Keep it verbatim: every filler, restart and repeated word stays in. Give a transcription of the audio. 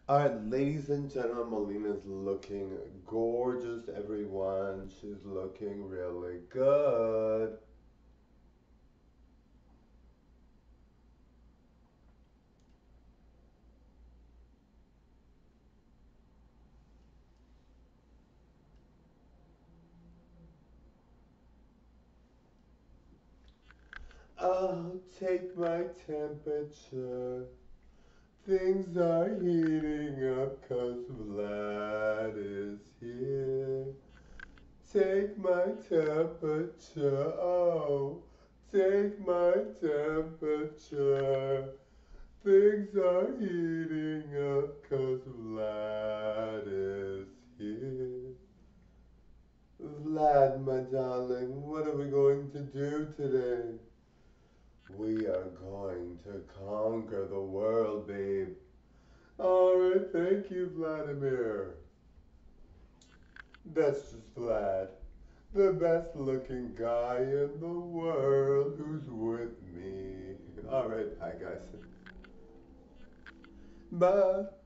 Alright, ladies and gentlemen, Melina's looking gorgeous, everyone. She's looking really good. I'll take my temperature. Things are heating up 'cause Vlad is here. Take my temperature, oh, take my temperature. Things are heating up 'cause Vlad is here. Vlad, my darling, what are we going to do today? We are going to conquer the world, babe. Alright, thank you, Vladimir. That's just Vlad, the best looking guy in the world who's with me. Alright, bye, guys. Bye.